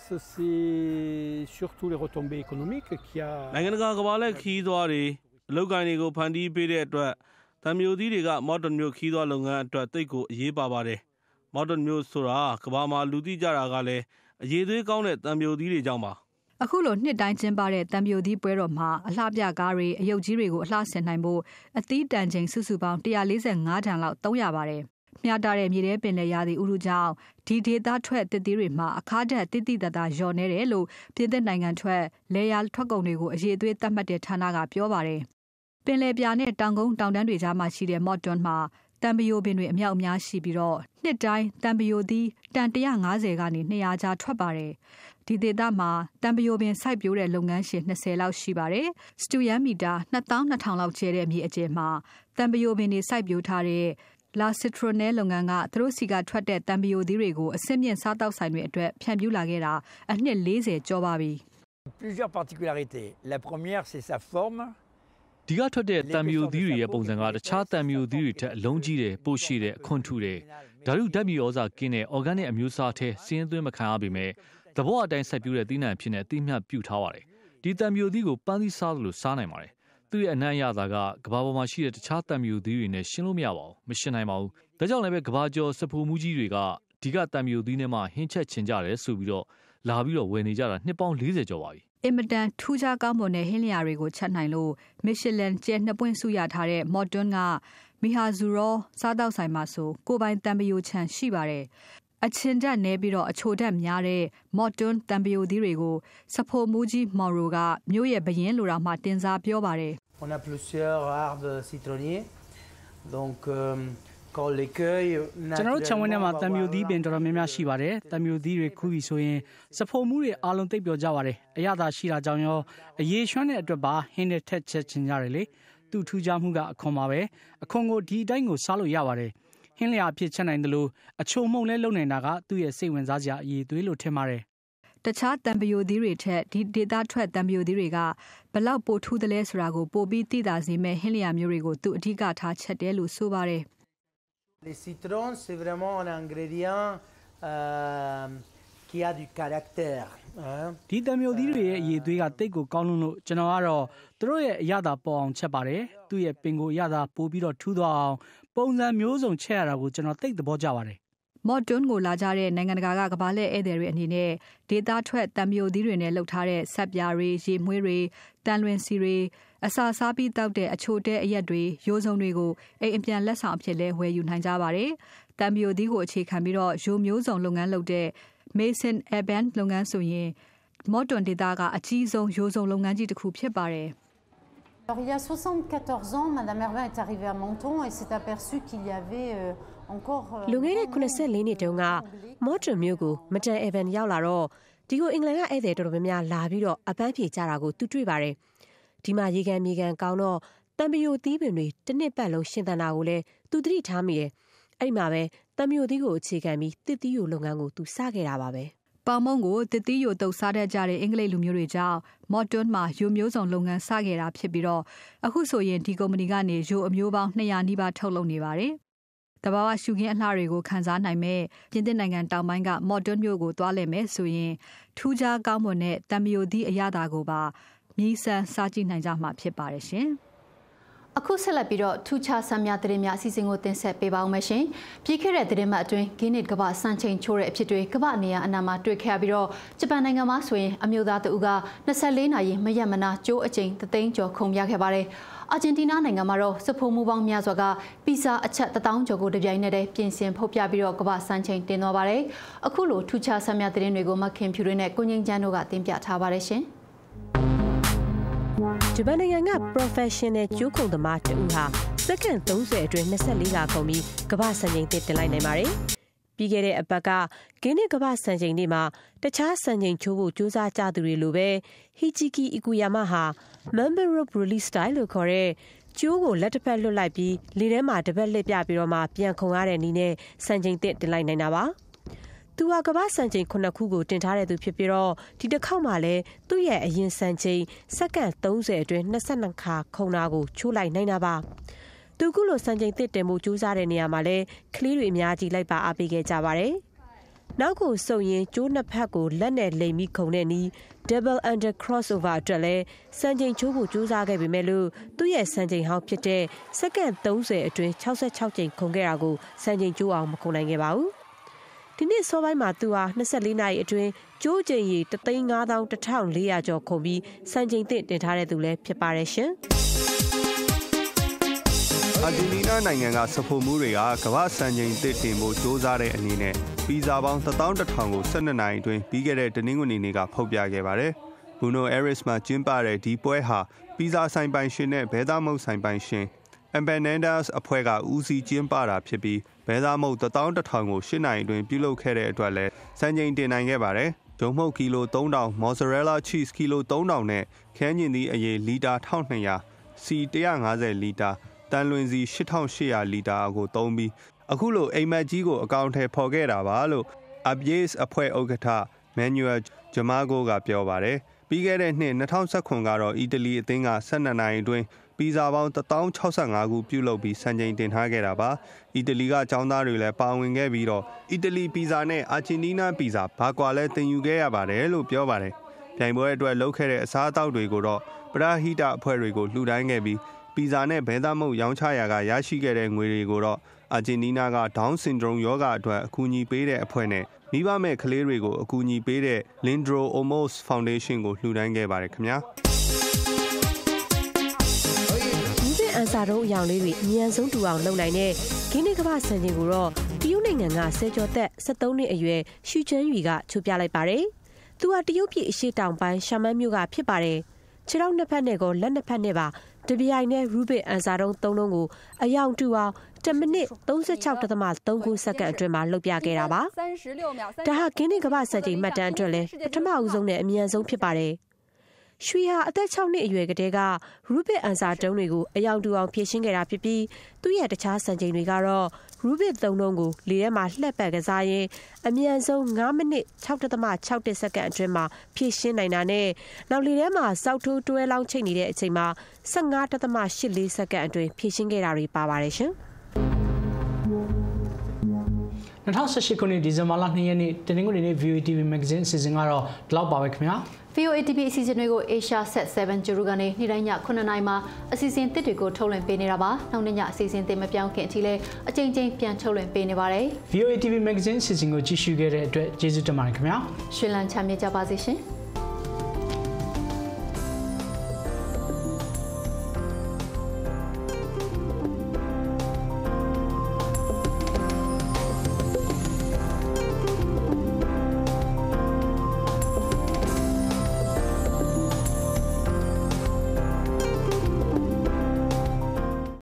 c'est surtout les retombées économiques qui a နိုင်ငံတကာကဘာလှည့်ခီးသွားတွေအလုပ်ကိုင်းတွေကိုဖန်တီးပေးတဲ့အတွက်တံပယိုသီးတွေကမော်တွန်မြို့ခီးသွားလုပ်ငန်းအတွက်သိပ်ကိုအရေးပါပါတယ်။မော်တွန်မြို့ဆိုတာကဘာမှာလူသိကြတာကလည်းအရေးသွေးကောင်းတဲ့တံပယိုသီးတွေကြောင့်ပါအခုလိုနှစ်တိုင်းကျင်းပတဲ့တံပယိုသီးပွဲတော်မှာအလှပြကားတွေအယုတ်ကြီးတွေကိုအလှဆင်နိုင်ဖို့အသီးတန်ချိန်စုစုပေါင်း145တန်လောက်သုံးရပါတယ်။မျှတတဲ့မြေထဲပင်လယ်ရာသီဥတုကြောင့်ဒီဒေသထွက်တစ်သီးတွေမှာအခါတက်တိတိတတ်တာလျော်နေတယ်လို့ပြည်သက်နိုင်ငံထွက်လေယာထွက်ကုန်တွေကိုအရေးအသွေးသတ်မှတ်တဲ့ဌာနကပြောပါတယ်။ပင်လယ်ပြာနဲ့တောင်ကုန်းတောင်တန်းတွေကြားမှာရှိတဲ့မော်တွန်မှာတံပယိုပင်တွေအမြောက်အများရှိပြီးတော့နှစ်တိုင်းတံပယိုသီးတန်150ကနေ200ကြားထွက်ပါတယ်။ဒီဒေသမှာတံပယိုပင်စိုက်ပျိုးတဲ့လုပ်ငန်းရှင်20လောက်ရှိပါတယ်။စတူယန်မီတာ2200လောက်ကျဲတဲ့မြေအကျယ်မှာတံပယိုပင်တွေစိုက်ပျိုးထားတဲ့လာစစ်ထရိုနဲလုပ်ငန်းကသူတို့စီကထွက်တဲ့တံပယိုသီးတွေကိုအဆင့်မြင့်စားတောက်ဆိုင်တွေအတွက်ဖြန့်ဖြူးလာခဲ့တာအနှစ်40ကျော်ပါပြီ။ Plusieurs particularités. La première c'est sa forme ဒီကထွက်တဲ့တံမျိုးသီးတွေရဲ့ပုံစံကတခြားတံမျိုးသီးတွေထက်အလုံးကြီးတယ်ပိုရှိတယ်အခွန်ထူတယ်ဓာတုဓာတ်မြေဩဇာကင်းတဲ့ organic အမျိုးအစားထဲစင်းသွင်းမခံရပေမဲ့သဘောအတိုင်းစိုက်ပျိုးတဲ့သီးနှံဖြစ်နေအသိမှတ်ပြုထားပါတယ်ဒီတံမျိုးသီးကိုပန်းသီးစားလို့စားနိုင်ပါတယ်သူ့ရဲ့အနံ့ရတာကကဘာပေါ်မှာရှိတဲ့တခြားတံမျိုးသီးတွေနဲ့ရှင်းလို့မရပါဘူးမရှင်းနိုင်ပါဘူးဒါကြောင့်လည်းပဲကဘာကျော်စဖိုမှုကြီးတွေကဒီကတံမျိုးသီးနဲ့မှဟင်းချက်ချင်ကြတယ်ဆိုပြီးတော့လာပြီးတော့ဝယ်နေကြတာနှစ်ပေါင်း40ကျော်ပါပြီအင်မတန်ထူးခြားကောင်းမွန်တဲ့ဟင်းလျာတွေကိုချက်နိုင်လို့မီရှယ်လန်ကျဲနှစ်ပွင့်ဆုရထားတဲ့မော်တွန်ကမီဟာဇူရောစားတောက်ဆိုင်မှာဆိုကိုပိုင်တံပယိုချန်ရှိပါတယ်အချင်းတက်နေပြီးတော့အချိုတက်များတဲ့မော်တွန်တံပယိုသီးတွေကိုစဖိုမူကြီးမော်ရိုကမြို့ရဲ့ဘရင်လိုတော်မှတင်စားပြောပါတယ် On a plusieurs arbres citronniers donc ကျွန်တော်တို့ခြံဝင်းထဲမှာတံမျိုးသီးပင်တော်တော်များများရှိပါတယ်တံမျိုးသီးတွေခူးပြီးဆိုရင်စဖိုမှုတွေအားလုံးသိပ်ပြောကြပါတယ်အရသာရှိတာကြောင့်ရောအရေးရွှမ်းတဲ့အတွက်ပါဟင်းနဲ့ထက်ချက်ချင်ကြတယ်လေသူ့ထူးခြားမှုကအခွန်ပါပဲအခွန်ကိုဒီအတိုင်းကိုစားလို့ရပါတယ်ဟင်းလျာအဖြစ်ချက်နိုင်တယ်လို့အချိုမှုန့်လဲလုံနေတာကသူ့ရဲ့စိတ်ဝင်စားစရာအရေးသွေးလို့ထင်ပါတယ်တခြားတံပယိုသီးတွေထက်ဒီဒေတာထွက်တံပယိုသီးတွေကဘလောက်ပိုထူးတယ်လဲဆိုတာကိုပိုပြီးသိသာစေမဲ့ဟင်းလျာမျိုးတွေကိုသူအဓိကထားချက်တယ်လို့ဆိုပါတယ် Les citrons, c'est vraiment un ingrédient qui a du caractère. ဒီတံမျိုးသီးတွေရဲ့အရေးသွေးကတိတ်ကိုကောင်းလို့ကျွန်တော်ကတော့သူတို့ရဲ့အရသာပေါ်အောင်ချက်ပါတယ်။သူ့ရဲ့ပင်ကိုအရသာပို့ပြီးတော့ထူးသွားအောင်ပုံစံမျိုးစုံချက်ရတာကိုကျွန်တော်သိသဘောကျပါတယ်။မော်တွန်ကိုလာကြတဲ့နိုင်ငံတကာကကဘာလက်ဧည့်သည်တွေအနေနဲ့ဒေတာထွက်တံမျိုးသီးတွေနဲ့လှုပ်ထားတဲ့ဆက်ပြားတွေရေမွှေးတွေတန်လွင်စီတွေအစာစားပြီးတောက်တဲ့အချိုတဲအရက်တွေရိုးစုံတွေကိုအိမ်အပြန်လက်ဆောင်အဖြစ်လဲဝယ်ယူနိုင်ကြပါတယ်။တံမျိုးသီးကိုအခြေခံပြီးတော့ရိုးမျိုးစုံလုပ်ငန်းလုပ်တဲ့ Mason Urban လုပ်ငန်းဆိုရင်မော်တွန်ဒေတာကအကြီးဆုံးရိုးစုံလုပ်ငန်းကြီးတစ်ခုဖြစ်ပါတယ်။ Alors il y a 74 ans Madame Herbin est arrivée à Menton et s'est aperçu qu'il y avait encore လူငယ်တဲ့84နှစ်တုန်းကမော်တွန်မြို့ကိုမတန်အဗန်ရောက်လာတော့ဒီကိုအင်္ဂလန်ကဧည့်သည်တော်တော်များများလာပြီးတော့အပန်းဖြေကြတာကိုသူတွေ့ပါတယ်ဒီမှာရေကန်မြေကန်ကောင်းတော့တံပယိုသီးပင်တွေတစ်နှစ်ပတ်လုံးရှင်သန်တာကိုလည်းသူသတိထားမိတယ်အဲ့မှာပဲတံပယိုသီးကိုအခြေခံပြီးတစ်သီးယိုလုပ်ငန်းကိုသူစခဲ့တာပါပဲပေါင်မုံကိုတစ်သီးယိုတုပ်စားတတ်ကြတဲ့အင်္ဂလိပ်လူမျိုးတွေကြောင့်မော်တွန်မှာရိုမျိုးစုံလုပ်ငန်းစခဲ့တာဖြစ်ပြီးတော့အခုဆိုရင်ဒီကုမ္ပဏီကနေရိုအမျိုးပေါင်း200နီးပါးထုတ်လုပ်နေပါတယ်တဘာဝရှုခင်းအလှတွေကိုခန်းစားနိုင်မဲ့ပြင်သစ်နိုင်ငံတောင်ပိုင်းက Modern မြို့ကိုသွားလည်မယ်ဆိုရင်ထူးခြားကောင်းမွန်တဲ့တံမျိုးသီးအရသာကိုပါမြည်ဆန်းစားကြည့်နိုင်ကြမှာဖြစ်ပါတယ်ရှင်။အခုဆက်လက်ပြီးတော့ထူးခြားဆန်းမြသတင်းများအစီအစဉ်ကိုတင်ဆက်ပေးပါဦးမယ်ရှင်။ပြီးခဲ့တဲ့သတင်းမှအတွင်းဂိနစ်ကမ္ဘာစံချိန်ချိုးတဲ့အဖြစ်တွေကမ္ဘာနေရာအနှံ့မှာတွေ့ခဲ့ရပြီးတော့ဂျပန်နိုင်ငံမှာဆိုရင်အမျိုးသားတဦးက24နာရီမရက်မနာကျိုးအကြိမ်3,000,000 ကျော်ခုန်ပြခဲ့ပါတယ်။အာဂျင်တီးနားနိုင်ငံမှာတော့စဖိုမှုပေါင်းများစွာကပီဇာအချက်1,000 ကျော်ကိုတပြိုင်နက်တည်းပြင်ဆင်ထုတ်ပြပြီးတော့ကမ္ဘာစံချိန်တင်သွားပါတယ်။အခုလိုထူးခြားဆန်းမြသတင်းတွေကိုမခင်ဖြူတွေနဲ့ကိုငင်းချမ်းတို့ကတင်ပြထားပါတယ်ရှင်။ဂျပန်နိုင်ငံက professional ကျိုးခုံသမားတဦးဟာစက္ကန့်30အတွင်း24လခုန်ပြီးကမ္ဘာစံချိန်တင်လိုက်နိုင်ပါတယ်။ပြီးခဲ့တဲ့အပတ်ကဂိနစ်ကမ္ဘာစံချိန်နေ့မှာတခြားစံချိန်ချိုးဖို့ကြိုးစားကြသူတွေလိုပဲဟီဂျီကီအီကူယာမဟာ Member Rope Release Style လို့ခေါ်တဲ့ကျိုးကိုလက်တစ်ဖက်လွတ်လိုက်ပြီးလေထဲမှာတစ်ပတ်လှည့်ပြပြီးတော့မှပြန်ခုန်ရတဲ့နည်းနဲ့စံချိန်တင်လိုက်နိုင်တာပါ။သူဟာကမ္ဘာစံချိန်9ခုကိုတင်ထားတဲ့သူဖြစ်ပြီးတော့ဒီတစ်ခေါက်မှလည်းသူ့ရဲ့အရင်စံချိန်စက္ကန့်30အတွင်း22ခါခုန်တာကိုချိုးလိုက်နိုင်တာပါ။သူကလိုစံချိန်တင်မှုကြိုးစားတဲ့နေရာမှာလည်းကလေးတွေအများကြီးလိုက်ပါအားပေးခဲ့ကြပါတယ်။နောက်ကိုစုံရင်ကျိုးနှစ်ဖက်ကိုလက်နဲ့လိမ်ပြီးခုန်တဲ့နည်း double under crossover အတွက်လည်းစံချိန်ချိုးဖို့ကြိုးစားခဲ့ပေမဲ့လို့သူ့ရဲ့စံချိန်ဟောင်းဖြစ်တဲ့စက္ကန့်30အတွင်း66ကြိမ်ခုန်ခဲ့တာကိုစံချိန်ကျိုးအောင်မခုန်နိုင်ခဲ့ပါဘူး။ဒီနေ့စောပိုင်းမှာသူဟာ24နာရီအတွင်းကျိုးချိန်ရီ3,51,400 ကျော်ခုန်ပြီးစံချိန်တင်ထားတဲ့သူလည်းဖြစ်ပါတယ်ရှင်။အာဂျင်တီးနားနိုင်ငံကစဖိုမှုတွေကကမ္ဘာစံချိန်တင်ဖို့ကြိုးစားတဲ့အနေနဲ့ဗီဇာပေါင်း11,000ကို12နာရီအတွင်းပြီးခဲ့တဲ့တနင်္ဂနွေနေ့ကဖောက်ပြခဲ့ပါတယ်။ Buenos Aires မှာကျင်းပတဲ့ဒီပွဲဟာဗီဇာဆိုင်ပိုင်ရှင်နဲ့ဘဲသားမုတ်ဆိုင်ပိုင်ရှင်Empanadas အဖွဲ့ကဦးစီးကျင်းပတာဖြစ်ပြီးဘဲသားမုတ်11,000ကို8နိုင်အတွင်းပြုလုပ်ခဲ့တဲ့အတွက်လည်းစံချိန်တင်နိုင်ခဲ့ပါတယ်။ဂျုံမုတ်ကီလို3,000 mozzarella cheese ကီလို3,000နဲ့ခန်းကျင်သီးအရည်လီတာ1,200 စီ150လီတာတန်လွင်စီ8,800လီတာကိုသုံးပြီးအခုလိုအိမ်မက်ကြီးကိုအကောင့်ထဲပေါ်ခဲ့တာပါလို့ Abies အဖွဲ့ဥက္ကဋ္ဌ Manuel Jamago ကပြောပါတယ်။ပြီးခဲ့တဲ့နှစ်2019ကတော့အီတလီအသင်းက12နိုင်အတွင်းပီဇာပေါင်း1065ခုပြုလုပ်ပြီးစံချိန်တင်ထားခဲ့တာပါအီတလီကចောင်းသားတွေလည်းပါဝင်ခဲ့ပြီးတော့အီတလီပီဇာနဲ့အာဂျင်တီးနားပီဇာဘာကွာလဲတင်ယူခဲ့ရပါတယ်လို့ပြောပါတယ်ပြိုင်ပွဲအတွက်လုပ်ခဲ့တဲ့အစားအသောက်တွေကိုတော့ပရာဟိတအဖွဲ့တွေကိုလှူဒန်းခဲ့ပြီးပီဇာနဲ့ဘဲသားမုတ်ရောင်းချရာကရရှိခဲ့တဲ့ငွေတွေကိုတော့အာဂျင်တီးနားက Down Syndrome ရောဂါအတွက်အကူအညီပေးတဲ့အဖွဲ့နဲ့မိဘမဲ့ကလေးတွေကိုအကူအညီပေးတဲ့ Lindro Omos Foundation ကိုလှူဒန်းခဲ့ပါတယ်ခင်ဗျာအန်စာတုံးအယောင်လေးတွေအမြန်ဆုံးတူအောင်လုပ်နိုင်တဲ့ဂိနစ်ကမ္ဘာစံချိန်ကိုတော့တရုတ်နိုင်ငံကဆယ်ကျော်သက်73နှစ်အရွယ်ရှူချန်းရွီကချိုးပြလိုက်ပါတယ်။သူဟာတရုတ်ပြည်အရှေ့တောင်ပိုင်းရှာမန်းမြို့ကဖြစ်ပါတယ်။ခြေထောက်နှစ်ဖက်နဲ့ကောလက်နှစ်ဖက်နဲ့ပါတပြိုင်နဲ့ရူဘစ်အန်စာတုံး3လုံးကိုအယောင်တူအောင်10မိနစ် 36.39 စက္ကန့်အတွင်းမှာလှုပ်ပြခဲ့တာပါ။ဒါဟာဂိနစ်ကမ္ဘာစံချိန်မှတ်တမ်းအတွက်လည်းပထမအဦးဆုံးနဲ့အမြန်ဆုံးဖြစ်ပါတယ်။ရွှေဟာအသက်6နှစ်အရွယ်ကတည်းကရူဘစ်အန်စာတုံးတွေကိုအယောင်တူအောင်ဖြည့်ရှင်းခဲ့တာဖြစ်ပြီးသူ့ရဲ့တခြားစံချိန်တွေကတော့ရူဘစ်3လုံးကိုလေထဲမှာလှည့်ပတ်ကစားရင်းအမြန်ဆုံး9မိနစ် 6.61 စက္ကန့်အတွင်းမှာဖြည့်ရှင်းနိုင်တာနဲ့နောက်လေထဲမှာစောက်ထိုးတွဲလောင်းချိတ်နေတဲ့အချိန်မှာ15.84 စက္ကန့်အတွင်းဖြည့်ရှင်းခဲ့တာတွေပါပါတယ်ရှင် 2018ခုနှစ်ဒီဇင်ဘာလ2ရက်နေ့တနင်္ဂနွေနေ့ VOA TV Magazine အစီအစဉ်ကတော့ဒီလောက်ပါပဲခင်ဗျာ VOA TV အစီအစဉ်တွေကို Asia Set 7 Juru ကနေနေ့တိုင်းည9:00 နာရီမှာအစီအစဉ်သစ်တွေကိုထုတ်လွှင့်ပေးနေတာပါနောက်နေ့ညအစီအစဉ်သစ်မပြောင်းခင်အထိလည်းအချိန်ချင်းပြန်ထုတ်လွှင့်ပေးနေပါတယ် VOA TV Magazine အစီအစဉ်ကိုကြည့်ရှုခဲ့တဲ့အတွက်ကျေးဇူးတင်ပါတယ်ခင်ဗျာရှင်လန်းချမ်းမြေ့ကြပါစေရှင်